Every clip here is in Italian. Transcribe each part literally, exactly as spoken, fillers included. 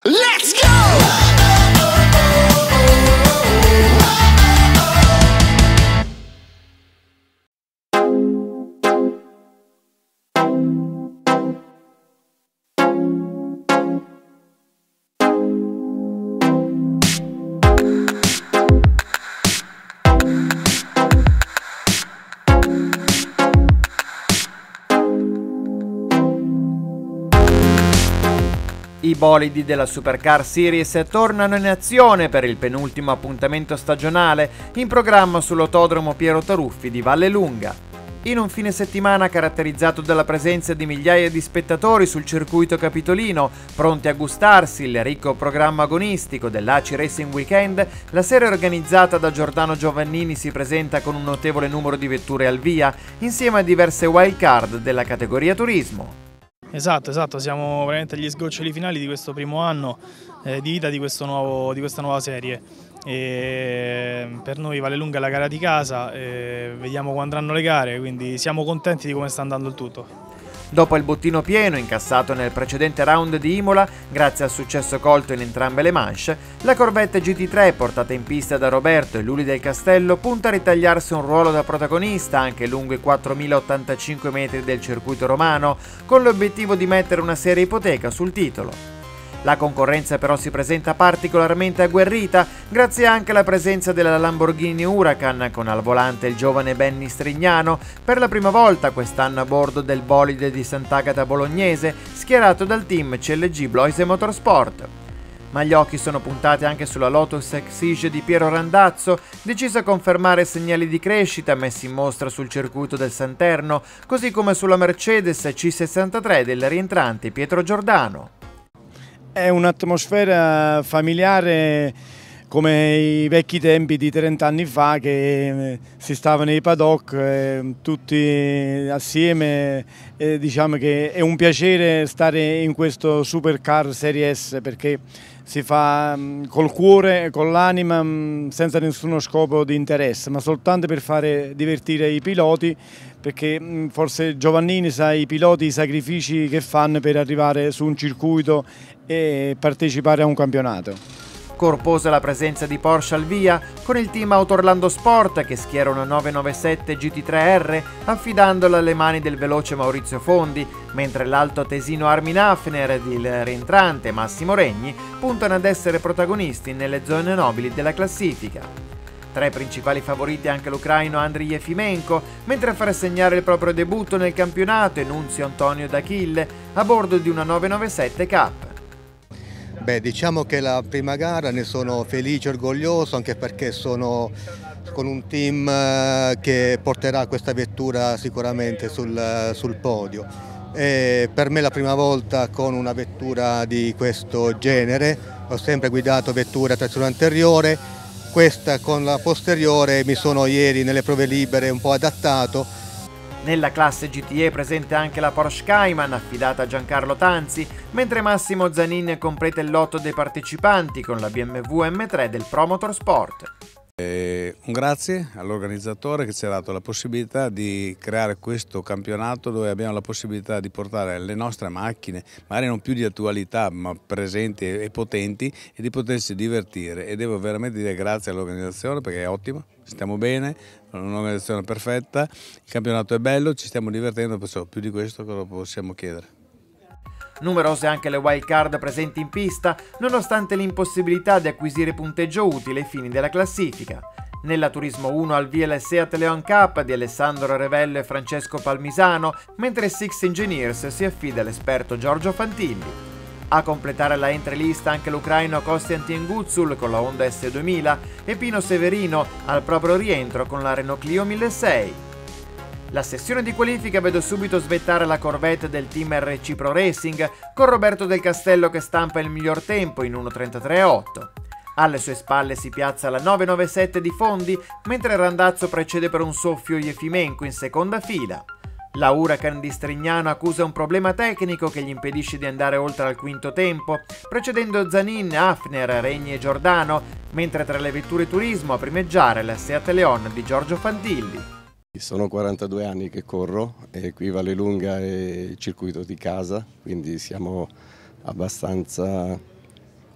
Let's go! I bolidi della Supercar Series tornano in azione per il penultimo appuntamento stagionale in programma sull'autodromo Piero Taruffi di Vallelunga. In un fine settimana caratterizzato dalla presenza di migliaia di spettatori sul circuito capitolino, pronti a gustarsi il ricco programma agonistico dell'A C I Racing Weekend, la serie organizzata da Giordano Giovannini si presenta con un notevole numero di vetture al via, insieme a diverse wildcard della categoria turismo. Esatto, esatto, siamo veramente agli sgoccioli finali di questo primo anno eh, di vita di, questo nuovo, di questa nuova serie. E per noi Vallelunga è la gara di casa, e vediamo come andranno le gare, quindi siamo contenti di come sta andando il tutto. Dopo il bottino pieno incassato nel precedente round di Imola, grazie al successo colto in entrambe le manche, la Corvette G T tre portata in pista da Roberto e Luli del Castello punta a ritagliarsi un ruolo da protagonista anche lungo i quattromilottantacinque metri del circuito romano, con l'obiettivo di mettere una seria ipoteca sul titolo. La concorrenza però si presenta particolarmente agguerrita grazie anche alla presenza della Lamborghini Huracan con al volante il giovane Benny Strignano, per la prima volta quest'anno a bordo del bolide di Sant'Agata Bolognese schierato dal team C L G Bloise Motorsport. Ma gli occhi sono puntati anche sulla Lotus Exige di Piero Randazzo, deciso a confermare segnali di crescita messi in mostra sul circuito del Santerno, così come sulla Mercedes C sessantatré del rientrante Pietro Giordano. È un'atmosfera familiare come i vecchi tempi di trenta anni fa, che si stava nei paddock eh, tutti assieme, e diciamo che è un piacere stare in questo Supercar Serie S, perché si fa mh, col cuore, con l'anima, senza nessuno scopo di interesse, ma soltanto per fare divertire i piloti, perché mh, forse Giovannini sa i piloti i sacrifici che fanno per arrivare su un circuito e partecipare a un campionato. Corposa la presenza di Porsche al via, con il team Auto Orlando Sport che schiera una nove nove sette G T tre R affidandola alle mani del veloce Maurizio Fondi, mentre l'alto tesino Armin Hafner ed il rientrante Massimo Regni puntano ad essere protagonisti nelle zone nobili della classifica. Tra i principali favoriti anche l'ucraino Andriy Efimenko, mentre a far segnare il proprio debutto nel campionato è Nunzio Antonio D'Achille a bordo di una nove nove sette Cup. Beh, diciamo che la prima gara ne sono felice e orgoglioso, anche perché sono con un team che porterà questa vettura sicuramente sul, sul podio. E per me è la prima volta con una vettura di questo genere, ho sempre guidato vetture a trazione anteriore, questa con la posteriore mi sono ieri nelle prove libere un po' adattato. Nella classe G T E è presente anche la Porsche Cayman affidata a Giancarlo Tanzi, mentre Massimo Zanin completa il lotto dei partecipanti con la B M W M tre del Pro Motorsport. Eh, un grazie all'organizzatore che ci ha dato la possibilità di creare questo campionato dove abbiamo la possibilità di portare le nostre macchine, magari non più di attualità ma presenti e potenti, e di potersi divertire, e devo veramente dire grazie all'organizzazione perché è ottima, stiamo bene, è un'organizzazione perfetta, il campionato è bello, ci stiamo divertendo, perciò più di questo cosa possiamo chiedere. Numerose anche le wildcard presenti in pista, nonostante l'impossibilità di acquisire punteggio utile ai fini della classifica. Nella Turismo uno al via la Seat Leon Cup di Alessandro Revello e Francesco Palmisano, mentre Six Engineers si affida all'esperto Giorgio Fantilli. A completare la entry list anche l'ucraino Kostiantin Guzul con la Honda S duemila e Pino Severino al proprio rientro con la Renault Clio milleseicento. La sessione di qualifica vede subito svettare la Corvette del team R C Pro Racing con Roberto del Castello che stampa il miglior tempo in uno trentatré otto. Alle sue spalle si piazza la nove nove sette di Fondi, mentre Randazzo precede per un soffio Efimenko in seconda fila. La Huracan di Strignano accusa un problema tecnico che gli impedisce di andare oltre al quinto tempo, precedendo Zanin, Hafner, Regni e Giordano, mentre tra le vetture turismo a primeggiare la Seat Leon di Giorgio Fantilli. Sono quarantadue anni che corro e qui Vallelunga è il circuito di casa, quindi siamo abbastanza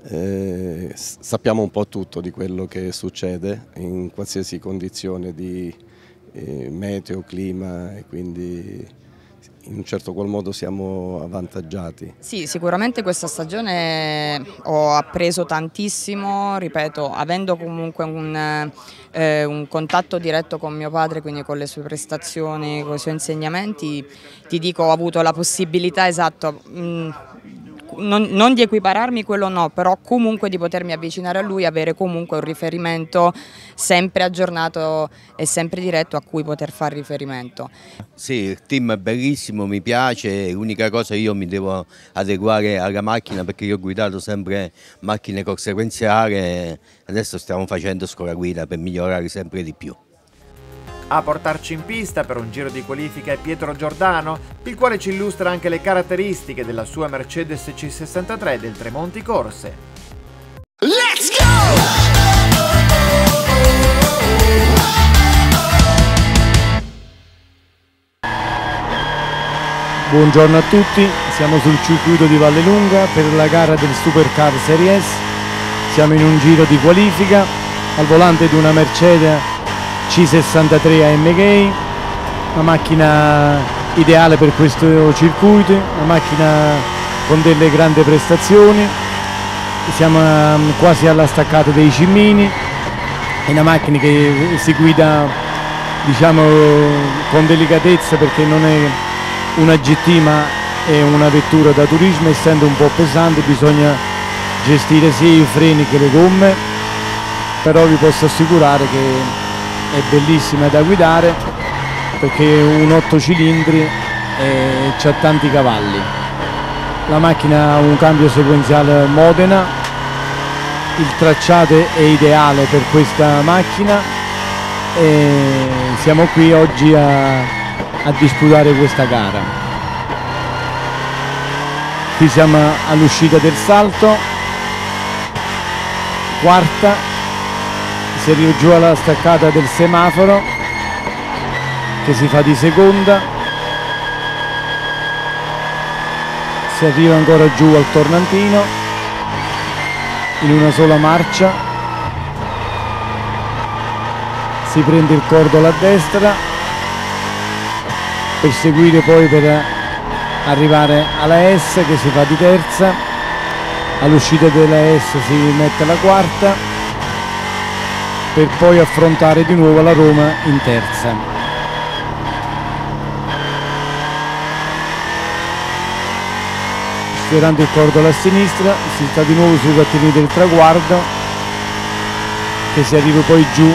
Eh, sappiamo un po' tutto di quello che succede in qualsiasi condizione di eh, meteo, clima, e quindi in un certo qual modo siamo avvantaggiati. Sì, sicuramente questa stagione ho appreso tantissimo, ripeto, avendo comunque un, eh, un contatto diretto con mio padre, quindi con le sue prestazioni, con i suoi insegnamenti, ti dico, ho avuto la possibilità, esatto, mh, Non, non di equipararmi, quello no, però comunque di potermi avvicinare a lui, avere comunque un riferimento sempre aggiornato e sempre diretto a cui poter fare riferimento. Sì, il team è bellissimo, mi piace, l'unica cosa io mi devo adeguare alla macchina perché io ho guidato sempre macchine conseguenziali, adesso stiamo facendo scuola guida per migliorare sempre di più. A portarci in pista per un giro di qualifica è Pietro Giordano, il quale ci illustra anche le caratteristiche della sua Mercedes C sessantatré del Tremonti Corse. Let's go! Buongiorno a tutti, siamo sul circuito di Vallelunga per la gara del Supercar Serie S. Siamo in un giro di qualifica al volante di una Mercedes C sessantatré A M G, una macchina ideale per questo circuito, una macchina con delle grandi prestazioni. Siamo quasi alla staccata dei Cimini, è una macchina che si guida, diciamo, con delicatezza perché non è una G T ma è una vettura da turismo, essendo un po' pesante bisogna gestire sia i freni che le gomme, però vi posso assicurare che è bellissima da guidare perché un otto cilindri e c'ha tanti cavalli. La macchina ha un cambio sequenziale Modena, il tracciato è ideale per questa macchina e siamo qui oggi a, a disputare questa gara. Qui siamo all'uscita del salto, quarta. Si arriva giù alla staccata del semaforo che si fa di seconda, si arriva ancora giù al tornantino in una sola marcia, si prende il cordolo a destra per seguire poi per arrivare alla S che si fa di terza, all'uscita della S si mette la quarta per poi affrontare di nuovo la Roma in terza. Sfiorando il cordolo a sinistra si sta di nuovo sui pattini del traguardo che si arriva poi giù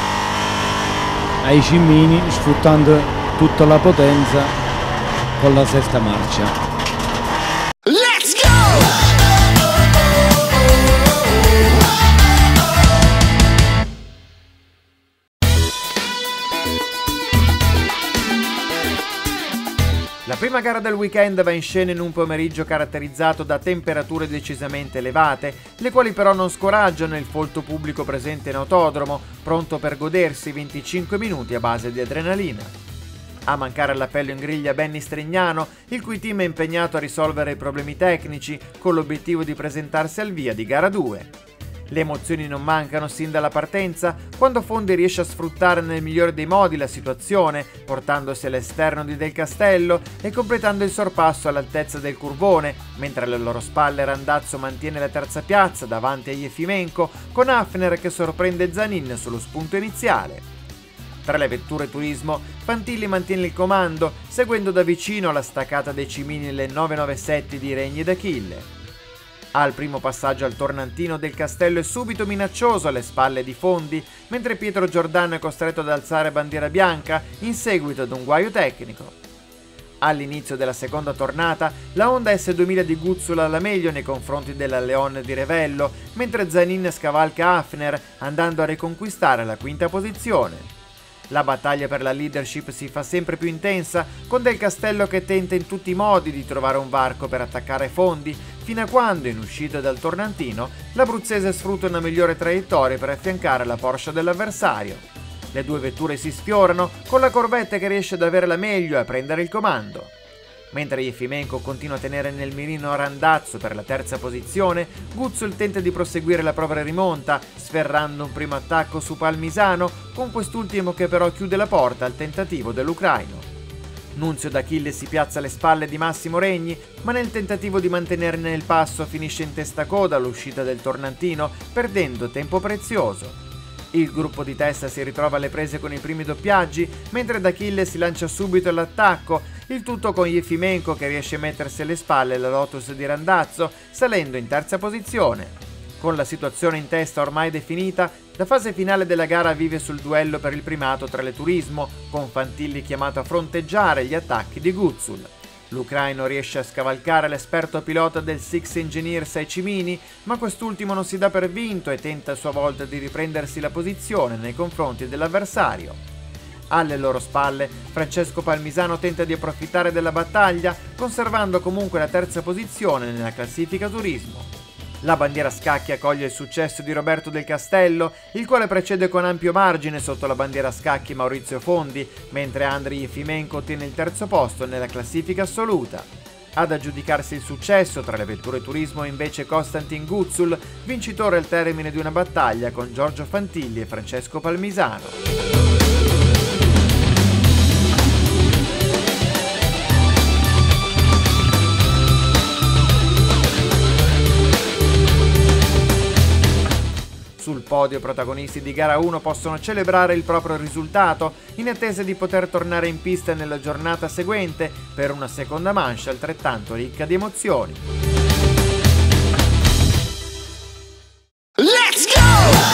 ai Cimini sfruttando tutta la potenza con la sesta marcia. La prima gara del weekend va in scena in un pomeriggio caratterizzato da temperature decisamente elevate, le quali però non scoraggiano il folto pubblico presente in autodromo, pronto per godersi venticinque minuti a base di adrenalina. A mancare all'appello in griglia Benny Strignano, il cui team è impegnato a risolvere i problemi tecnici con l'obiettivo di presentarsi al via di gara due. Le emozioni non mancano sin dalla partenza, quando Fondi riesce a sfruttare nel migliore dei modi la situazione, portandosi all'esterno di Del Castello e completando il sorpasso all'altezza del curvone, mentre alle loro spalle Randazzo mantiene la terza piazza davanti a Jefimenko, con Hafner che sorprende Zanin sullo spunto iniziale. Tra le vetture turismo, Fantilli mantiene il comando, seguendo da vicino la staccata dei Cimini le nove novantasette di Regni d'Achille. Al primo passaggio al tornantino Del Castello è subito minaccioso alle spalle di Fondi, mentre Pietro Giordano è costretto ad alzare bandiera bianca in seguito ad un guaio tecnico. All'inizio della seconda tornata, la Honda S duemila di Guzzola la meglio nei confronti della Leon di Revello, mentre Zanin scavalca Hafner andando a riconquistare la quinta posizione. La battaglia per la leadership si fa sempre più intensa, con Del Castello che tenta in tutti i modi di trovare un varco per attaccare Fondi, fino a quando, in uscita dal tornantino, l'abruzzese sfrutta una migliore traiettoria per affiancare la Porsche dell'avversario. Le due vetture si sfiorano, con la Corvette che riesce ad avere la meglio e a prendere il comando. Mentre Jefimenko continua a tenere nel mirino Randazzo per la terza posizione, Guzul tenta di proseguire la propria rimonta, sferrando un primo attacco su Palmisano, con quest'ultimo che però chiude la porta al tentativo dell'ucraino. Nunzio D'Achille si piazza alle spalle di Massimo Regni, ma nel tentativo di mantenerne il passo finisce in testa coda all'uscita del tornantino, perdendo tempo prezioso. Il gruppo di testa si ritrova alle prese con i primi doppiaggi, mentre D'Achille si lancia subito all'attacco, il tutto con Jefimenko che riesce a mettersi alle spalle la Lotus di Randazzo, salendo in terza posizione. Con la situazione in testa ormai definita, la fase finale della gara vive sul duello per il primato tra le Turismo, con Fantilli chiamato a fronteggiare gli attacchi di Guzul. L'ucraino riesce a scavalcare l'esperto pilota del Six Engineers ai Cimini, ma quest'ultimo non si dà per vinto e tenta a sua volta di riprendersi la posizione nei confronti dell'avversario. Alle loro spalle, Francesco Palmisano tenta di approfittare della battaglia, conservando comunque la terza posizione nella classifica Turismo. La bandiera scacchi accoglie il successo di Roberto Del Castello, il quale precede con ampio margine sotto la bandiera scacchi Maurizio Fondi, mentre Andriy Jefimenko ottiene il terzo posto nella classifica assoluta. Ad aggiudicarsi il successo tra le vetture Turismo invece Konstantin Guzul, vincitore al termine di una battaglia con Giorgio Fantilli e Francesco Palmisano. Sul podio protagonisti di gara uno possono celebrare il proprio risultato in attesa di poter tornare in pista nella giornata seguente per una seconda manche altrettanto ricca di emozioni. Let's go!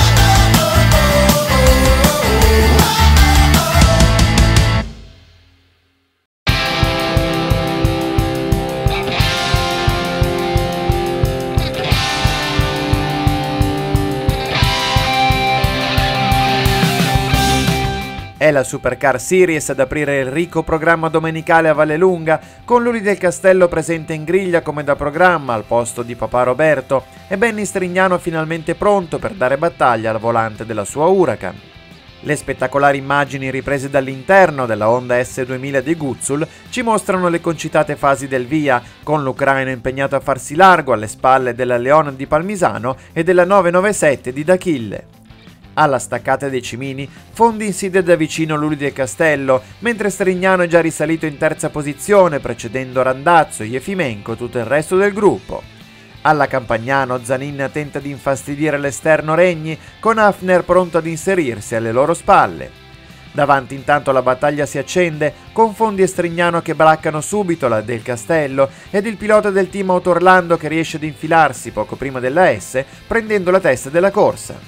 È la Supercar Series ad aprire il ricco programma domenicale a Vallelunga, con Luri Del Castello presente in griglia come da programma al posto di papà Roberto e Benny Strignano finalmente pronto per dare battaglia al volante della sua Huracan. Le spettacolari immagini riprese dall'interno della Honda S duemila di Guzul ci mostrano le concitate fasi del via, con l'ucraino impegnato a farsi largo alle spalle della Leon di Palmisano e della novecentonovantasette di D'Achille. Alla staccata dei Cimini, Fondi insidia da vicino Luri Del Castello, mentre Strignano è già risalito in terza posizione, precedendo Randazzo e Jefimenko tutto il resto del gruppo. Alla Campagnano, Zanin tenta di infastidire l'esterno Regni, con Hafner pronto ad inserirsi alle loro spalle. Davanti intanto la battaglia si accende, con Fondi e Strignano che braccano subito la Del Castello ed il pilota del team Auto Orlando che riesce ad infilarsi poco prima della S, prendendo la testa della corsa.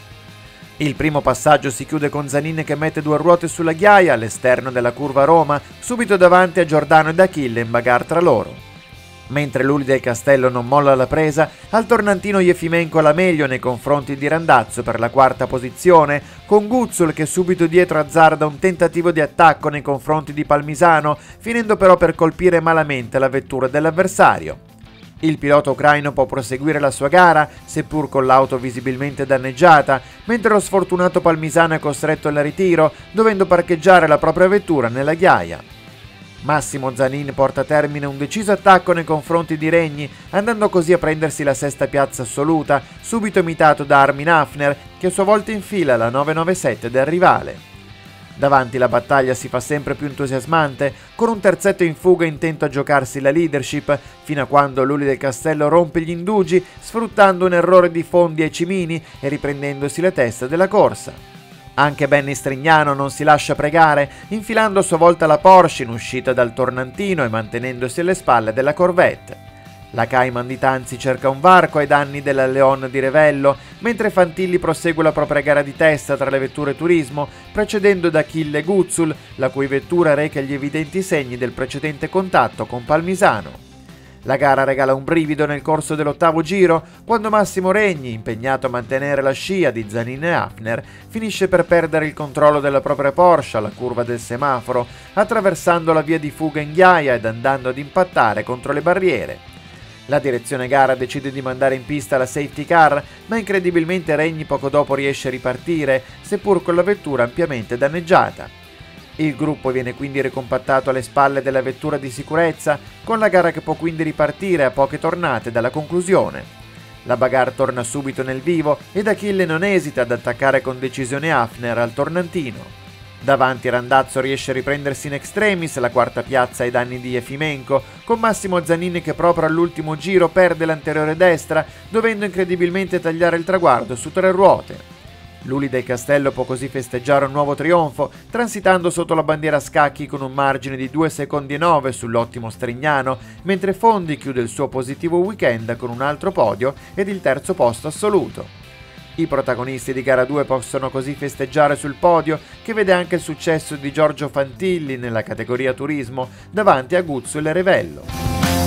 Il primo passaggio si chiude con Zanin che mette due ruote sulla ghiaia all'esterno della curva Roma, subito davanti a Giordano e D'Achille in bagarre tra loro. Mentre Luri Del Castello non molla la presa, al tornantino Jefimenko la meglio nei confronti di Randazzo per la quarta posizione, con Guzul che subito dietro azzarda un tentativo di attacco nei confronti di Palmisano, finendo però per colpire malamente la vettura dell'avversario. Il pilota ucraino può proseguire la sua gara, seppur con l'auto visibilmente danneggiata, mentre lo sfortunato Palmisano è costretto al ritiro, dovendo parcheggiare la propria vettura nella ghiaia. Massimo Zanin porta a termine un deciso attacco nei confronti di Regni, andando così a prendersi la sesta piazza assoluta, subito imitato da Armin Hafner, che a sua volta infila la novecentonovantasette del rivale. Davanti la battaglia si fa sempre più entusiasmante, con un terzetto in fuga intento a giocarsi la leadership, fino a quando Luri Del Castello rompe gli indugi, sfruttando un errore di Fondi ai Cimini e riprendendosi la testa della corsa. Anche Benny Strignano non si lascia pregare, infilando a sua volta la Porsche in uscita dal tornantino e mantenendosi alle spalle della Corvette. La Cayman di Tanzi cerca un varco ai danni della Leon di Revello, mentre Fantilli prosegue la propria gara di testa tra le vetture Turismo, precedendo D'Achille e Guzul, la cui vettura reca gli evidenti segni del precedente contatto con Palmisano. La gara regala un brivido nel corso dell'ottavo giro, quando Massimo Regni, impegnato a mantenere la scia di Zanin e Hafner, finisce per perdere il controllo della propria Porsche alla curva del semaforo, attraversando la via di fuga in ghiaia ed andando ad impattare contro le barriere. La direzione gara decide di mandare in pista la safety car, ma incredibilmente Regni poco dopo riesce a ripartire, seppur con la vettura ampiamente danneggiata. Il gruppo viene quindi ricompattato alle spalle della vettura di sicurezza, con la gara che può quindi ripartire a poche tornate dalla conclusione. La bagarre torna subito nel vivo ed Achille non esita ad attaccare con decisione Hafner al tornantino. Davanti Randazzo riesce a riprendersi in extremis la quarta piazza ai danni di Efimenko, con Massimo Zanini che proprio all'ultimo giro perde l'anteriore destra, dovendo incredibilmente tagliare il traguardo su tre ruote. Luli del Castello può così festeggiare un nuovo trionfo, transitando sotto la bandiera a scacchi con un margine di due secondi e nove sull'ottimo Strignano, mentre Fondi chiude il suo positivo weekend con un altro podio ed il terzo posto assoluto. I protagonisti di gara due possono così festeggiare sul podio, che vede anche il successo di Giorgio Fantilli nella categoria turismo davanti a Guzzo e Lerevello.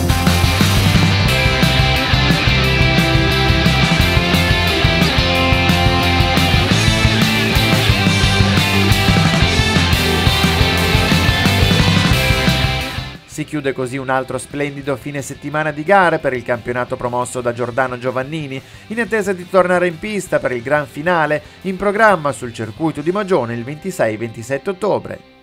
Si chiude così un altro splendido fine settimana di gare per il campionato promosso da Giordano Giovannini, in attesa di tornare in pista per il gran finale in programma sul circuito di Magione il ventisei ventisette ottobre.